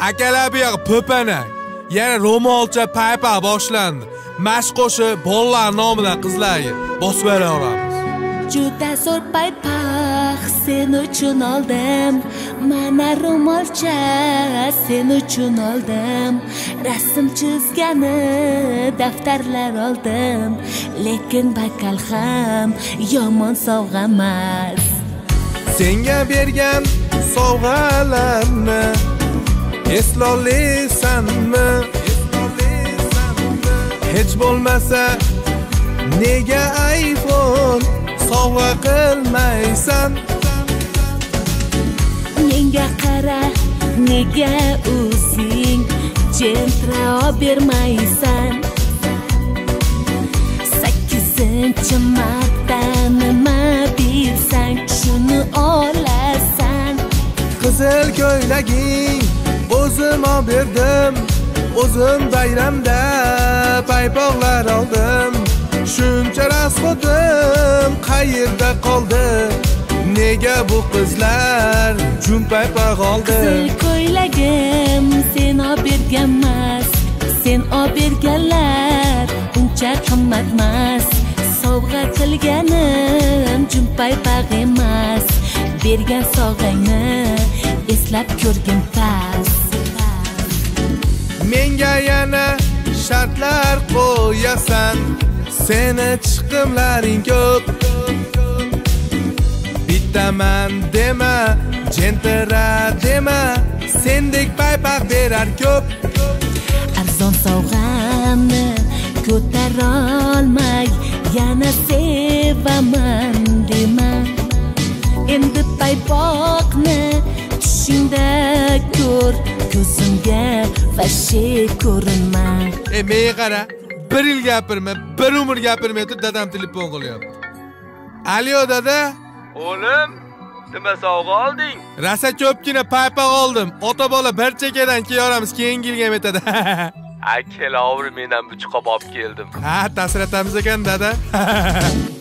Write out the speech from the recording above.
Akalar bu yoqqa po'panak. Yana ro'molcha paypa boshlandi. Mashq qo'shib bolalar nomidan qizlarga bosib beraveramiz. Juda zo'r paypoq sen uchun oldim. Mana ro'molcha sen uchun oldim. Rasm chizgani daftarlar oldim. Lekin bakal ham yomon sovg'a emas. Senga bergan sovg'alarni eslolmaysanmi? Hech bo'lmasa nega iPhone sovg'a qilmaysan? Menga qara, nega o'zing jentra bermaysan? 8-chi marta nima bilsang shuni olasan. Qizil ko'ylaging o'zim berdim. O'zim bayramda paypoqlar oldim. Shuncha rasxotim qayerda qoldi? Nega bu qizlar jun paypoq oldi? Qizil ko'ylagim sen bergan emas. Sen berganlar uncha qimmat emas. Sovg'a qilganim jun paypoq emas. Bergan sovg'angni eslab ko'rgin pas. Menga yana shartlar qo'yasan. Seni chiqimlaring ko'p. Bittaman dema, jentira dema. Sendek paypoq berar ko'p. Arzon sovg'amni ko'tarolmay yana sevaman dema. Endi paypoqni tushingda ko'r, ko'zimga vashe ko'rinma. Menga qara, bir yil gapirma, bir umr gapirmay turib dadam telefon qilyapti. Alo dada. O'g'lim, nima sovg'a olding? Rasa ko'pgina paypoq oldim. Ota bola bir chekadan keyoramiz, keyingi yilga metadi. Kelavr, men ham buchqab olib keldim. Ta'sir etamiz ekan dada.